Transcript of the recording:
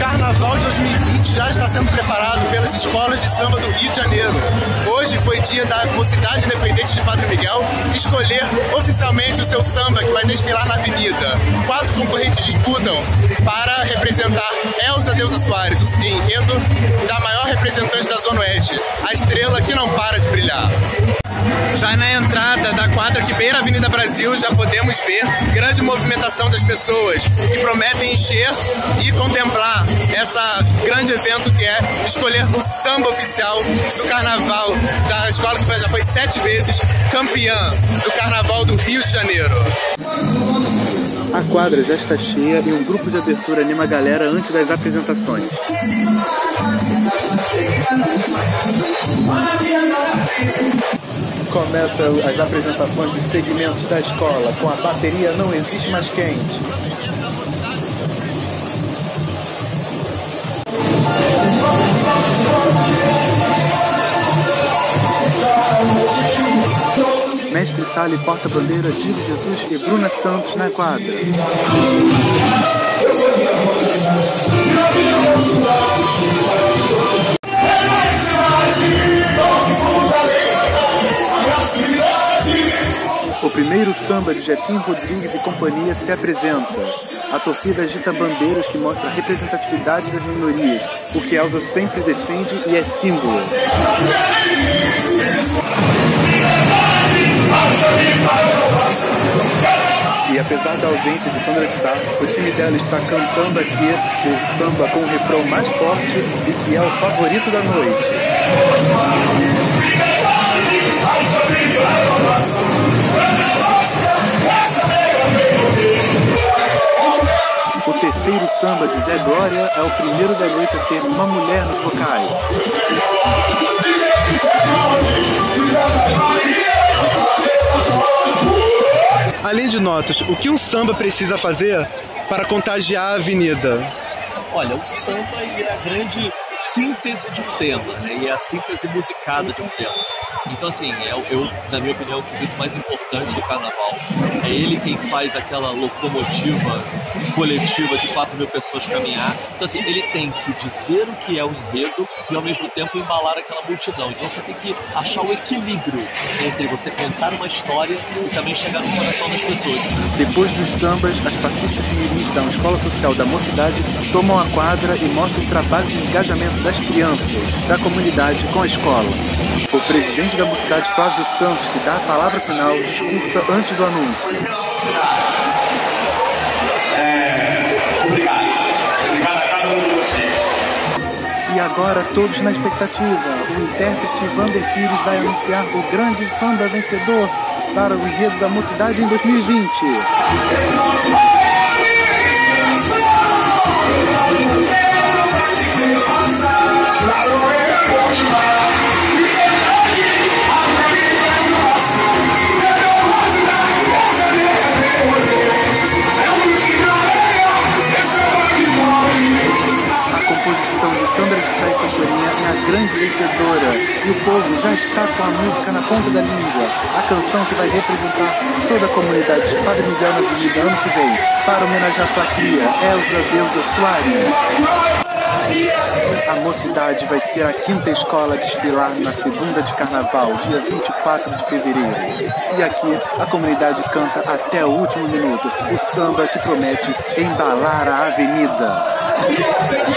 Carnaval de 2020 já está sendo preparado pelas escolas de samba do Rio de Janeiro. Hoje foi dia da Mocidade Independente de Padre Miguel escolher oficialmente o seu samba que vai desfilar na avenida. 4 concorrentes disputam para representar Elza Deusa Soares, o enredo da maior representante da Zona Oeste, a estrela que não para de brilhar. Já na entrada da quadra que beira a Avenida Brasil, já podemos ver grande movimentação das pessoas que prometem encher e contemplar esse grande evento que é escolher o samba oficial do Carnaval da escola que já foi 7 vezes campeã do Carnaval do Rio de Janeiro. A quadra já está cheia e um grupo de abertura anima a galera antes das apresentações. Começam as apresentações dos segmentos da escola com a bateria Não Existe Mais Quente. Mestre Sala e porta-bandeira Diego Jesus e Bruna Santos na quadra. O primeiro samba de Jefinho Rodrigues e companhia se apresenta. A torcida agita bandeiras que mostram a representatividade das minorias, o que Elza sempre defende e é símbolo. E apesar da ausência de Sandra de Sá, o time dela está cantando aqui o samba com o refrão mais forte e que é o favorito da noite. O terceiro samba de Zé Glória é o primeiro da noite a ter uma mulher nos vocais. Além de notas, o que um samba precisa fazer para contagiar a avenida? Olha, o samba é a grande síntese de um tema, né? E é a síntese musicada de um tema. Então, assim, na minha opinião, o quesito mais importante do Carnaval. É ele quem faz aquela locomotiva coletiva de 4.000 pessoas caminhar. Então, assim, ele tem que dizer o que é o enredo e, ao mesmo tempo, embalar aquela multidão. Então, você tem que achar o equilíbrio entre você contar uma história e também chegar no coração das pessoas. Depois dos sambas, as passistas mirins da Escola Social da Mocidade tomam a quadra e mostram o trabalho de engajamento das crianças, da comunidade com a escola. O presidente da Mocidade, Flávio Santos, que dá a palavra final, discursa antes do anúncio. Obrigado a cada um de vocês. E agora, todos na expectativa, o intérprete Vander Pires vai anunciar o grande samba vencedor para o enredo da Mocidade em 2020. Sandra de Sá e companhia é a grande vencedora e o povo já está com a música na ponta da língua. A canção que vai representar toda a comunidade de Padre Miguel na Avenida ano que vem para homenagear sua cria, Elza Deusa Soares. A Mocidade vai ser a 5ª escola a desfilar na segunda de Carnaval, dia 24 de fevereiro. E aqui a comunidade canta até o último minuto o samba que promete embalar a avenida.